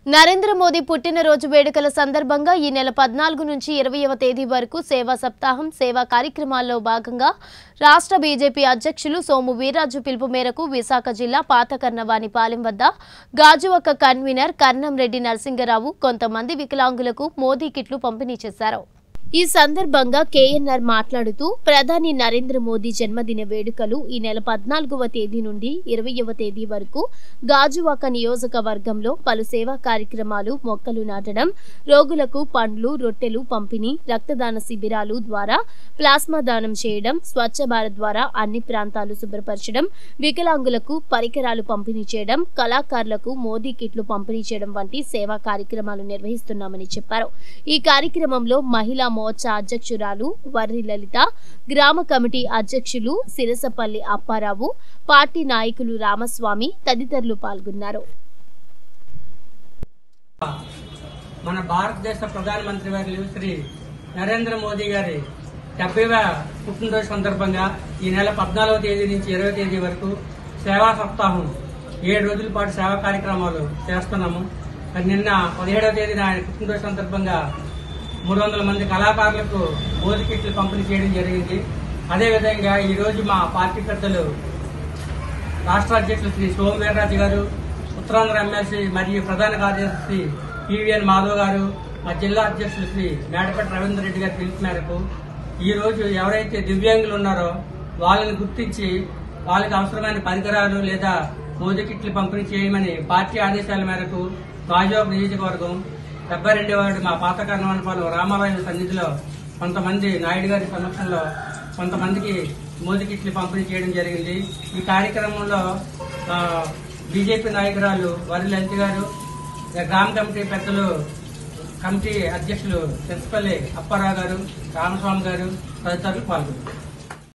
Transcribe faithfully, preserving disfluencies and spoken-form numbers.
నరేంద్ర మోదీ పుట్టినరోజు వేడుకల సందర్భంగా ఈ నెల పద్నాలుగు నుంచి ఇరవైవ తేదీ వరకు సేవా సప్తాహం సేవా కార్యక్రమాల్లో భాగంగా రాష్ట్ర బీజేపీ అధ్యక్షులు సోము వీర్రాజు పిలుపు మేరకు విశాఖ జిల్లా పాతకర్ణవానిపాలెం వద్ద గాజువాక కన్వీనర్ కర్ణంరెడ్డి నరసింగరావు కొంతమంది వికలాంగులకు మోదీ కిట్లు పంపిణీ చేశారు। ఈ సందర్భంగా కేఎన్ఆర్ మాట్లాడుతూ ప్రధాని నరేంద్ర మోదీ జన్మదిన వేడుకలు ఈ నెల పద్నాలుగవ తేదీ నుండి ఇరవైవ తేదీ వరకు గాజువాక నియోజకవర్గంలో పలు సేవా కార్యక్రమాలు మొక్కలు నాటడం, రోగులకు పండ్లు, రొట్టెలు పంపిణీ, రక్తదాన శిబిరాలు ద్వారా ప్లాస్మా దానం చేయడం, స్వచ్ఛ భారత్ ద్వారా అన్ని ప్రాంతాలు శుభ్రపరచడం, వికలాంగులకు పరికరాలు పంపిణీ చేయడం, కళాకారులకు మోదీ కిట్లు పంపిణీ చేయడం వంటి సేవా కార్యక్రమాలు నిర్వహిస్తున్నామని చెప్పారు। ఈ కార్యక్రమంలో మహిళా మోర్చా అధ్యక్షురాలు వర్రి లలిత, గ్రామ కమిటీ అధ్యక్షులు సిరసపల్లి అప్పారావు, పార్టీ నాయకులు రామస్వామి తదితరులు పాల్గొన్నారు। మన భారతదేశ ప్రధానమంత్రి వర్యులు శ్రీ నరేంద్ర మోదీ గారి డెబ్బైవ పుట్టినరోజు సందర్భంగా ఈ నెల పద్నాలుగవ తేదీ నుంచి ఇరవై తేదీ వరకు సేవా సప్తాహం ఏడు రోజుల పాటు సేవా కార్యక్రమాలు చేస్తున్నాము। నిన్న పదిహేడవ తేదీన ఆయన పుట్టినరోజు సందర్భంగా మూడు వందల మంది కళాకారులకు మోదీ కిట్లు పంపిణీ చేయడం జరిగింది। అదేవిధంగా ఈ రోజు మా పార్టీ పెద్దలు రాష్ట్ర అధ్యక్షులు శ్రీ సోము వీర్రాజు గారు, ఉత్తరాంధ్ర ఎమ్మెల్సీ మరియు ప్రధాన కార్యదర్శి పివిఎన్ మాధవ్ గారు, మా జిల్లా అధ్యక్షులు శ్రీ మేడపేట రవీంద్ర రెడ్డి గారి పిలుపు మేరకు ఈ రోజు ఎవరైతే దివ్యాంగులు ఉన్నారో వాళ్ళని గుర్తించి వాళ్ళకి అవసరమైన పరికరాలు లేదా మోదీ కిట్లు పంపిణీ చేయమని పార్టీ ఆదేశాల మేరకు గాజువాక నియోజకవర్గం డెబ్బై రెండవ వార్డు మా పాతకర్ణవానిపాలెం రామాలయం సన్నిధిలో కొంతమంది నాయుడు గారి సమక్షంలో కొంతమందికి మోదీ కిట్లు పంపిణీ చేయడం జరిగింది। ఈ కార్యక్రమంలో బీజేపీ నాయకురాలు వర్రి లలిత గారు, గ్రామ కమిటీ పెద్దలు కమిటీ అధ్యక్షులు సిరసపల్లి అప్పారావు గారు, రామస్వామి గారు తదితరులు పాల్గొన్నారు।